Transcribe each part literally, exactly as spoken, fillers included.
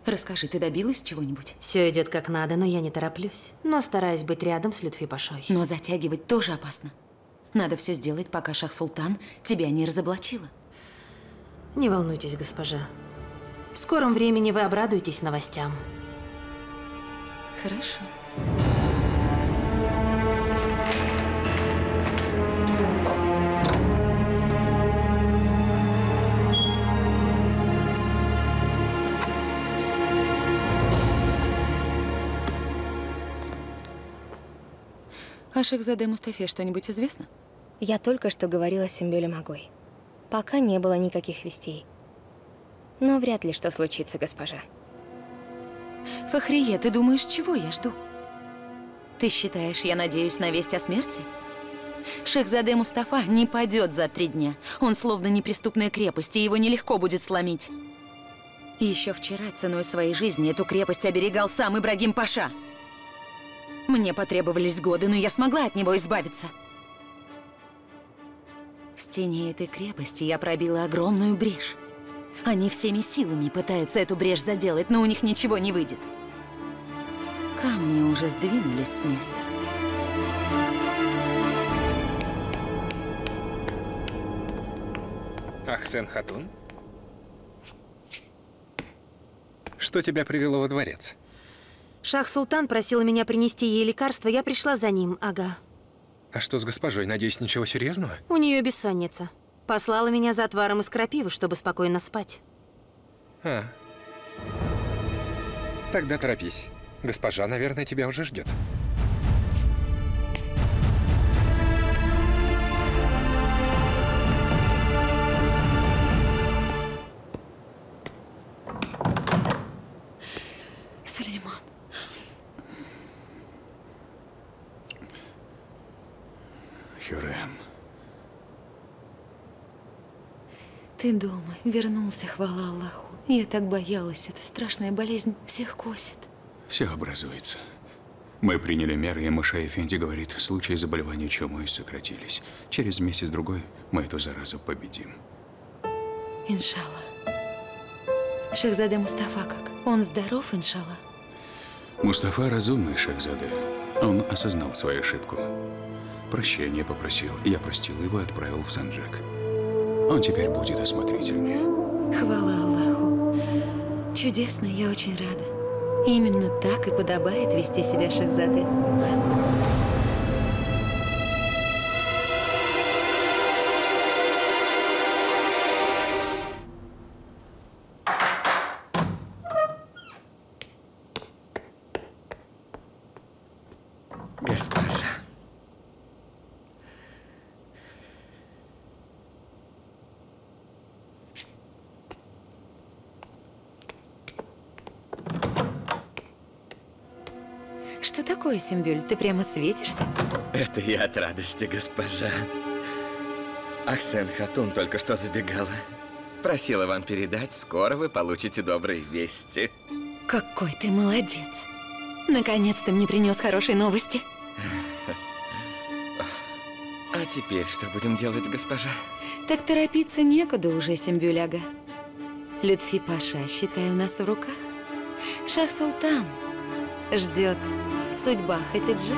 Расскажи, ты добилась чего-нибудь? Все идет как надо, но я не тороплюсь. Но стараюсь быть рядом с Лютфи Пашой. Но затягивать тоже опасно. Надо все сделать, пока Шах-Султан тебя не разоблачила. Не волнуйтесь, госпожа. В скором времени вы обрадуетесь новостям. Хорошо. О Шахзаде Мустафе что-нибудь известно? Я только что говорила с Сюмбюлем Агой. Пока не было никаких вестей. Но вряд ли что случится, госпожа. Фахрие, ты думаешь, чего я жду? Ты считаешь, я надеюсь на весть о смерти? Шахзаде Мустафа не падет за три дня. Он словно неприступная крепость, и его нелегко будет сломить. Еще вчера ценой своей жизни эту крепость оберегал сам Ибрагим Паша. Мне потребовались годы, но я смогла от него избавиться. В стене этой крепости я пробила огромную брешь. Они всеми силами пытаются эту брешь заделать, но у них ничего не выйдет. Камни уже сдвинулись с места. Ахсен Хатун? Что тебя привело во дворец? Шах-Султан просила меня принести ей лекарство, я пришла за ним, ага. А что с госпожой? Надеюсь, ничего серьезного? У нее бессонница. Послала меня за отваром из крапивы, чтобы спокойно спать. А. Тогда торопись. Госпожа, наверное, тебя уже ждет. Сулейман. Хюррем. Ты дома, вернулся, хвала Аллаху. Я так боялась, эта страшная болезнь всех косит. Все образуется. Мы приняли меры, и Муша Эфенди говорит, случаи заболевания чумой сократились. Через месяц-другой мы эту заразу победим. Иншалла. Шахзаде Мустафа как? Он здоров, иншалла? Мустафа разумный, Шахзаде. Он осознал свою ошибку. Прощения попросил. Я простил его и отправил в Санджак. Он теперь будет осмотрительнее. Хвала Аллаху. Чудесно, я очень рада. Именно так и подобает вести себя Шахзаде. Госпожа. Что такое, Сюмбюль? Ты прямо светишься? Это я от радости, госпожа. Ахсен Хатун только что забегала. Просила вам передать, скоро вы получите добрые вести. Какой ты молодец. Наконец-то мне принес хорошие новости. А теперь что будем делать, госпожа? Так торопиться некуда уже, Сюмбюль ага. Лютфи Паша, считай, у нас в руках. Шах-Султан ждет судьба Хатиджи.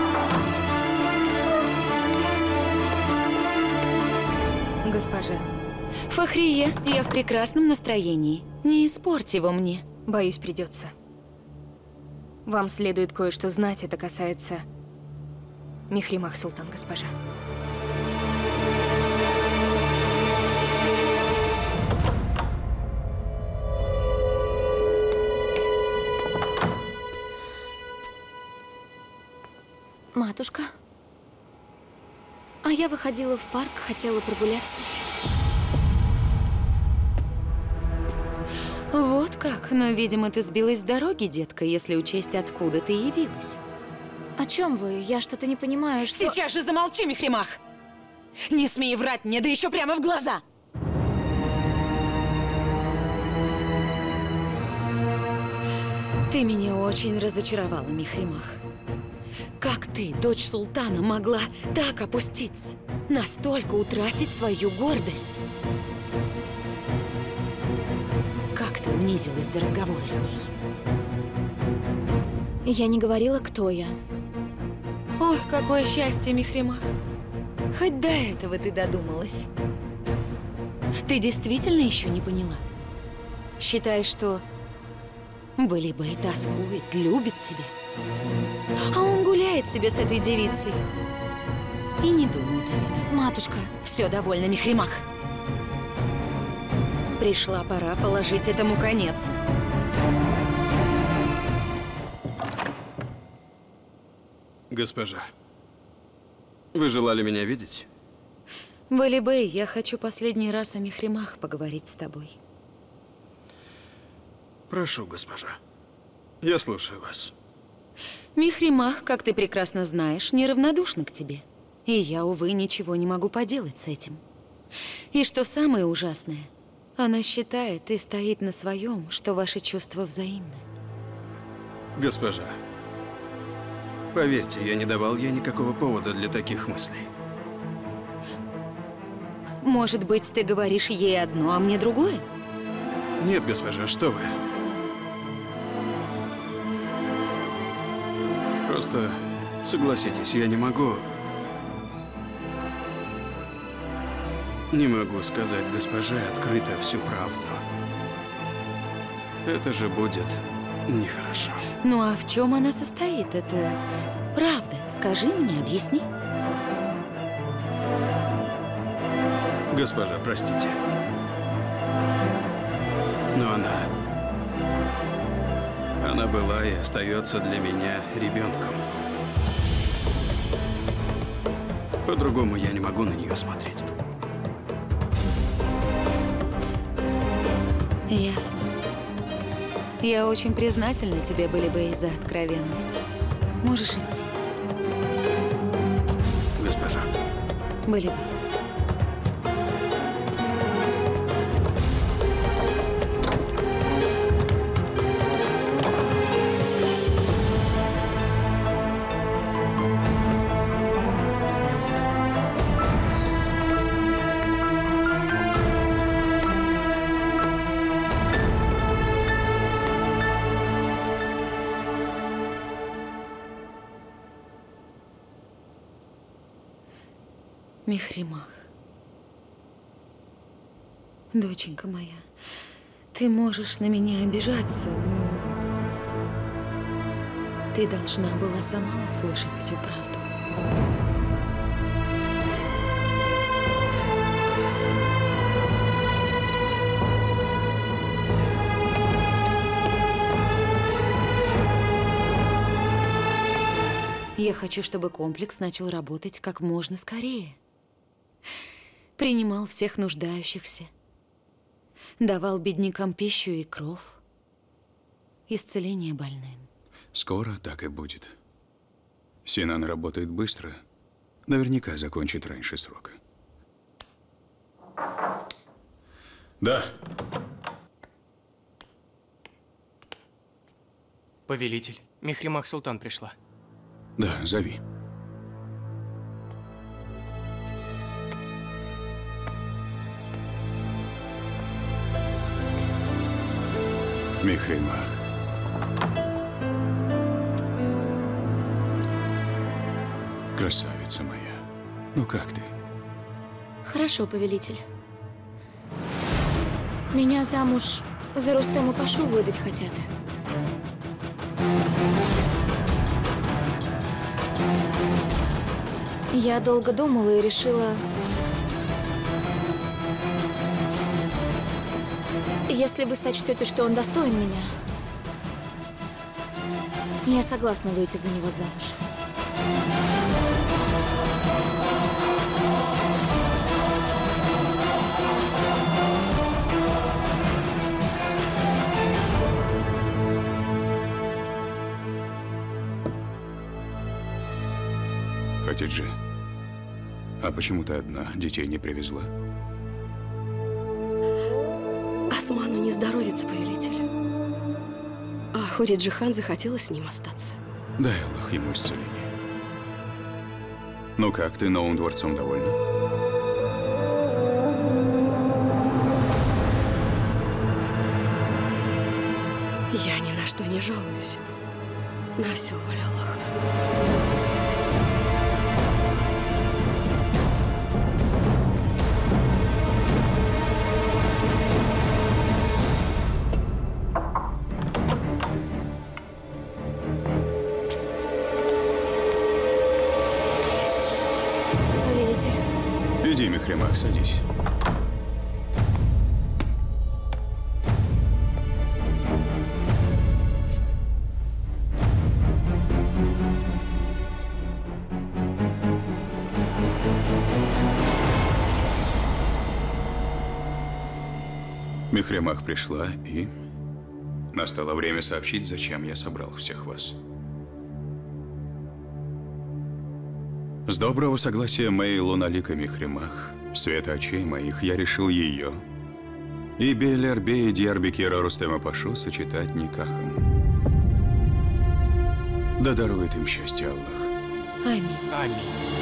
Госпожа. Фахрие, я в прекрасном настроении. Не испорть его мне. Боюсь, придется. Вам следует кое-что знать, это касается Мехрим Ах-Султан, госпожа. Матушка, а я выходила в парк, хотела прогуляться. Вот как, но, видимо, ты сбилась с дороги, детка, если учесть, откуда ты явилась. О чем вы? Я что-то не понимаю, что… Сейчас же замолчи, Мехримах! Не смей врать мне, да еще прямо в глаза! Ты меня очень разочаровала, Мехримах. Как ты, дочь султана, могла так опуститься? Настолько утратить свою гордость? Как ты унизилась до разговора с ней. Я не говорила, кто я. Ох, какое счастье, Михримах. Хоть до этого ты додумалась. Ты действительно еще не поняла? Считаешь, что Балибей тоскует, любит тебя? А он гуляет себе с этой девицей и не думает о тебе. Матушка. Все довольно, Михримах. Пришла пора положить этому конец. Госпожа, вы желали меня видеть? Балибей, я хочу последний раз о Михримах поговорить с тобой. Прошу, госпожа. Я слушаю вас. Михримах, как ты прекрасно знаешь, неравнодушна к тебе. И я, увы, ничего не могу поделать с этим. И что самое ужасное, она считает и стоит на своем, что ваши чувства взаимны. Госпожа, поверьте, я не давал ей никакого повода для таких мыслей. Может быть, ты говоришь ей одно, а мне другое? Нет, госпожа, что вы? Просто согласитесь, я не могу... Не могу сказать госпоже открыто всю правду. Это же будет нехорошо. Ну а в чем она состоит? Это правда. Скажи мне, объясни. Госпожа, простите. Но она... Она была и остается для меня ребенком. По-другому я не могу на нее смотреть. Ясно. Я очень признательна тебе, Балибей, за откровенность. Можешь идти. Госпожа. Балибей. Михримах. Доченька моя, ты можешь на меня обижаться, но ты должна была сама услышать всю правду. Я хочу, чтобы комплекс начал работать как можно скорее. Принимал всех нуждающихся, давал беднякам пищу и кров, исцеление больным. Скоро так и будет. Синан работает быстро. Наверняка закончит раньше срока. Да. Повелитель, Михримах Султан пришла. Да, зови. Михримах. Красавица моя. Ну как ты? Хорошо, повелитель. Меня замуж за Рустема Пашу выдать хотят. Я долго думала и решила... Если вы сочтете, что он достоин меня, я согласна выйти за него замуж. Хатиджи, а почему ты одна? Детей не привезла? Осману не здоровится, повелитель. А Хориджи-хан захотела с ним остаться. Дай Аллах ему исцеление. Ну как, ты новым дворцом довольна? что не жалуюсь. На все воля Аллаха. Повелитель. Иди, Мехримах, садись. Мехримах пришла, и настало время сообщить, зачем я собрал всех вас. С доброго согласия моей луналика Мехримах, света очей моих, я решил ее и Бейлербе и Дьярбекира Рустема Пашу сочетать никахом. Да дарует им счастье Аллах. Аминь. Аминь.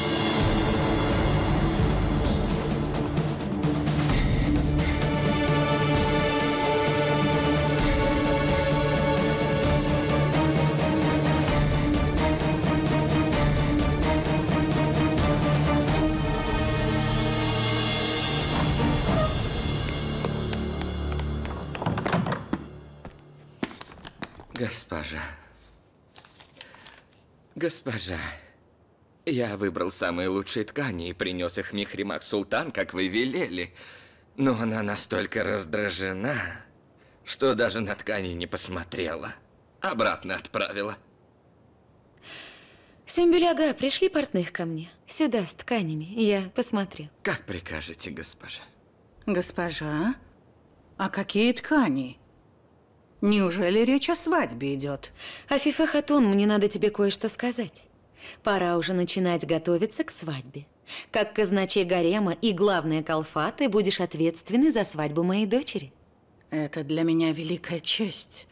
Госпожа. Госпожа. Я выбрал самые лучшие ткани и принес их Мехримах Султан, как вы велели. Но она настолько раздражена, что даже на ткани не посмотрела. Обратно отправила. Сюмбюль-ага, пришли портных ко мне. Сюда, с тканями. Я посмотрю. Как прикажете, госпожа. Госпожа, а какие ткани? Неужели речь о свадьбе идет? Афифа Хатун, мне надо тебе кое-что сказать. Пора уже начинать готовиться к свадьбе. Как казначей гарема и главная калфа, ты будешь ответственный за свадьбу моей дочери. Это для меня великая честь.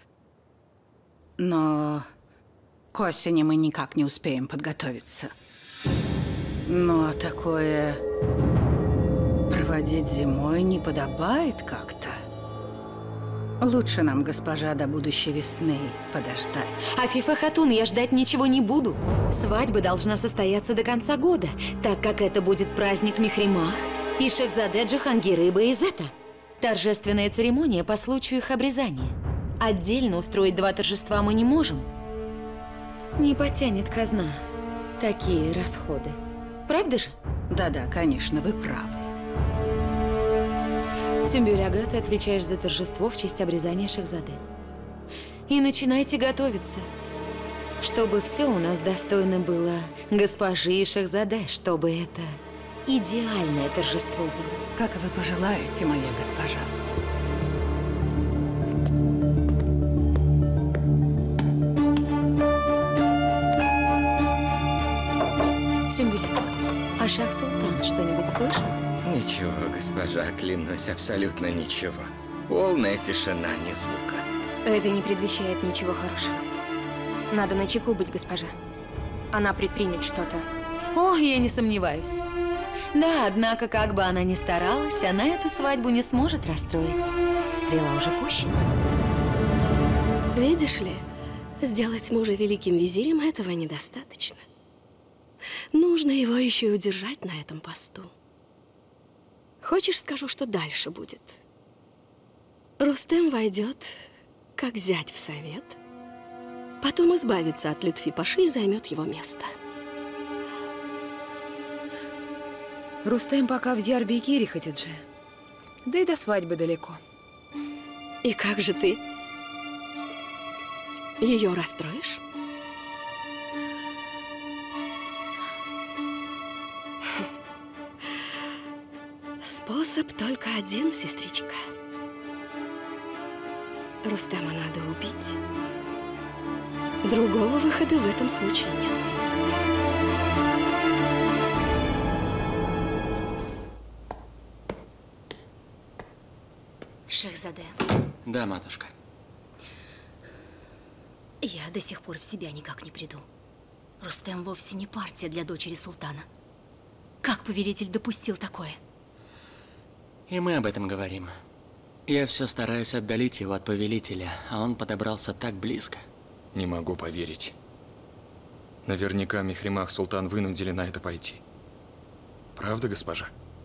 Но к осени мы никак не успеем подготовиться. Но такое проводить зимой не подобает как-то. Лучше нам, госпожа, до будущей весны подождать. Афифа Хатун, я ждать ничего не буду. Свадьба должна состояться до конца года, так как это будет праздник Мехримах и Шехзаде Джахангира и Баизета. Торжественная церемония по случаю их обрезания. Отдельно устроить два торжества мы не можем. Не потянет казна такие расходы. Правда же? Да-да, конечно, вы правы. Сюмбюль-ага, ты отвечаешь за торжество в честь обрезания Шехзаде. И начинайте готовиться, чтобы все у нас достойно было госпожи и Шехзаде, чтобы это идеальное торжество было. Как вы пожелаете, моя госпожа. Сюмбюль-ага, а Шах-Султан что-нибудь слышно? Ничего, госпожа, клянусь, абсолютно ничего. Полная тишина, ни звука. Это не предвещает ничего хорошего. Надо начеку быть, госпожа. Она предпримет что-то. О, я не сомневаюсь. Да, однако, как бы она ни старалась, она эту свадьбу не сможет расстроить. Стрела уже пущена. Видишь ли, сделать мужа великим визирем этого недостаточно. Нужно его еще и удержать на этом посту. Хочешь, скажу, что дальше будет? Рустем войдет, как зять в совет, потом избавится от Лютфи Паши и займет его место. Рустем пока в Дьярбекире, Хатидже. Да и до свадьбы далеко. И как же ты ее расстроишь? Способ только один, сестричка. Рустема надо убить. Другого выхода в этом случае нет. Шехзаде. Да, матушка. Я до сих пор в себя никак не приду. Рустем вовсе не партия для дочери султана. Как повелитель допустил такое? И мы об этом говорим. Я все стараюсь отдалить его от повелителя, а он подобрался так близко. Не могу поверить. Наверняка Мехримах Султан вынудили на это пойти. Правда, госпожа?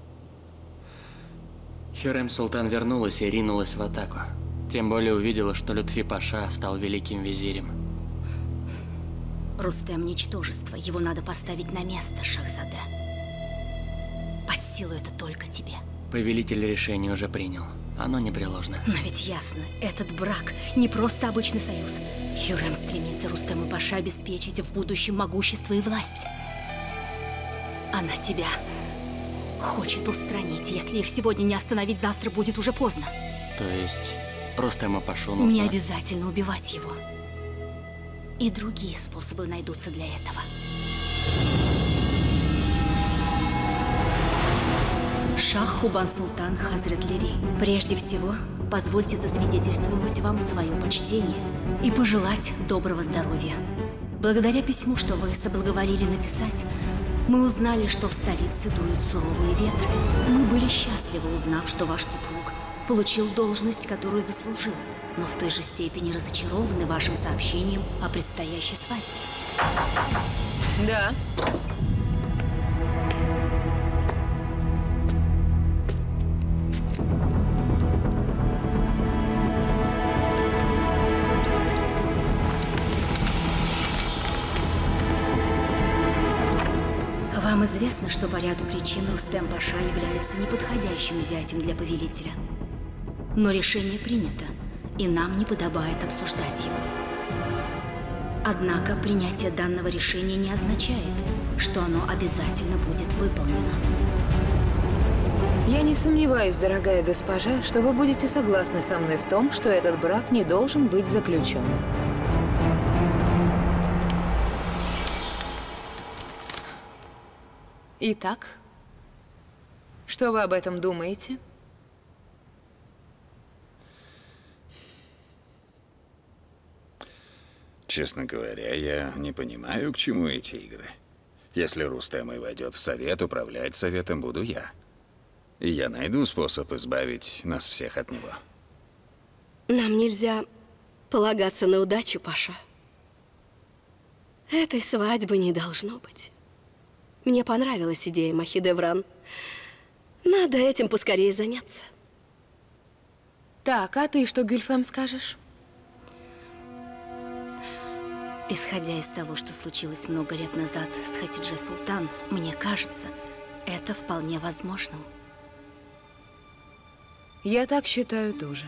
Хюррем Султан вернулась и ринулась в атаку. Тем более увидела, что Лютфи Паша стал великим визирем. Рустем – ничтожество. Его надо поставить на место, Шахзаде. Под силу это только тебе. Повелитель решение уже принял. Оно непреложно. Но ведь ясно, этот брак не просто обычный союз. Хюррем стремится Рустему Паше обеспечить в будущем могущество и власть. Она тебя хочет устранить. Если их сегодня не остановить, завтра будет уже поздно. То есть Рустема Пашу нужно... Не обязательно убивать его. И другие способы найдутся для этого. Шах Хубан Султан Хазрет Лири, прежде всего, позвольте засвидетельствовать вам свое почтение и пожелать доброго здоровья. Благодаря письму, что вы соблаговолили написать, мы узнали, что в столице дуют суровые ветры. Мы были счастливы, узнав, что ваш супруг получил должность, которую заслужил, но в той же степени разочарованы вашим сообщением о предстоящей свадьбе. Да. Вам известно, что по ряду причин Рустем Паша является неподходящим зятем для повелителя. Но решение принято, и нам не подобает обсуждать его. Однако принятие данного решения не означает, что оно обязательно будет выполнено. Я не сомневаюсь, дорогая госпожа, что вы будете согласны со мной в том, что этот брак не должен быть заключен. Итак, что вы об этом думаете? Честно говоря, я не понимаю, к чему эти игры. Если Рустем и войдет в совет, управлять советом буду я. И я найду способ избавить нас всех от него. Нам нельзя полагаться на удачу, Паша. Этой свадьбы не должно быть. Мне понравилась идея Махидевран. Надо этим поскорее заняться. Так, а ты что, Гюльфем, скажешь? Исходя из того, что случилось много лет назад с Хатидже Султан, мне кажется, это вполне возможным. Я так считаю тоже.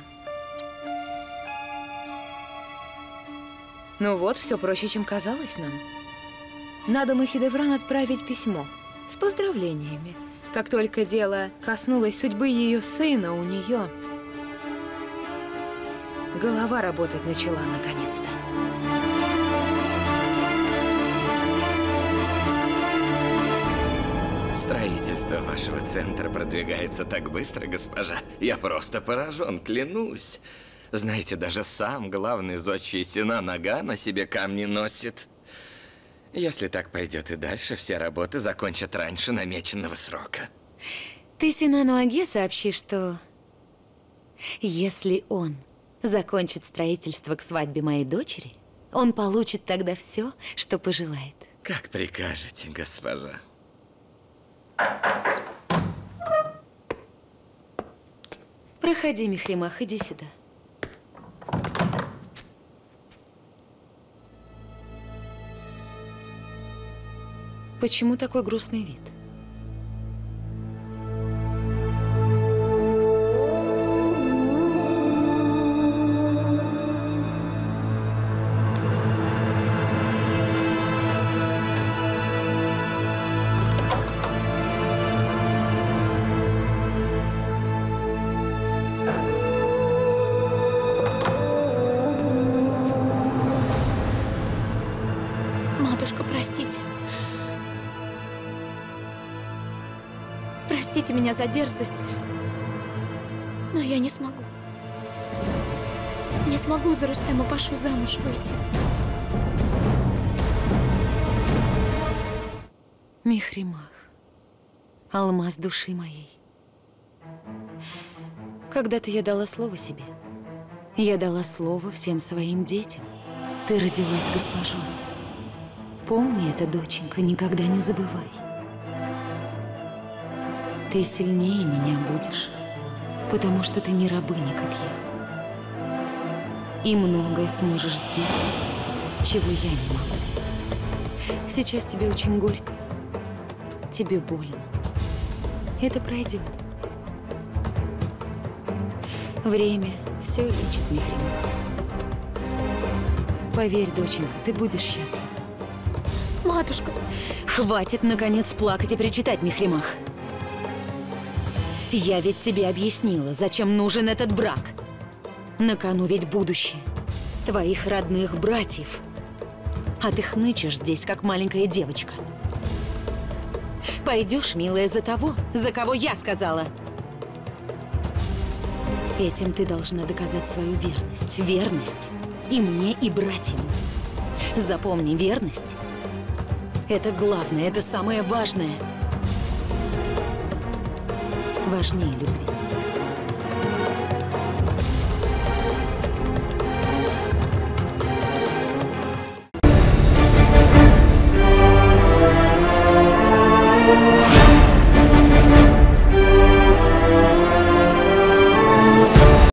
Ну вот, все проще, чем казалось нам. Надо Махидевран отправить письмо с поздравлениями. Как только дело коснулось судьбы ее сына, у нее голова работать начала наконец-то. Строительство вашего центра продвигается так быстро, госпожа. Я просто поражен, клянусь. Знаете, даже сам главный зодчий Сина Нага на себе камни носит. Если так пойдет и дальше, все работы закончат раньше намеченного срока. Ты Синану Аге сообщи, что если он закончит строительство к свадьбе моей дочери, он получит тогда все, что пожелает. Как прикажете, госпожа. Проходи, Мехримах, иди сюда. Почему такой грустный вид? Матушка, простите. Простите меня за дерзость, но я не смогу. Не смогу за Рустема Пашу замуж выйти. Мехримах, алмаз души моей. Когда-то я дала слово себе. Я дала слово всем своим детям. Ты родилась госпожой. Помни это, доченька, никогда не забывай. Ты сильнее меня будешь, потому что ты не рабыня, как я. И многое сможешь сделать, чего я не могу. Сейчас тебе очень горько. Тебе больно. Это пройдет. Время все лечит, Михримах. Поверь, доченька, ты будешь счастлива. Матушка! Хватит, наконец, плакать и причитать, Михримах. Я ведь тебе объяснила, зачем нужен этот брак. На кону ведь будущее. Твоих родных братьев. А ты хнычешь здесь, как маленькая девочка. Пойдешь, милая, за того, за кого я сказала. Этим ты должна доказать свою верность. Верность и мне, и братьям. Запомни, верность – это главное, это самое важное. Важнее любви.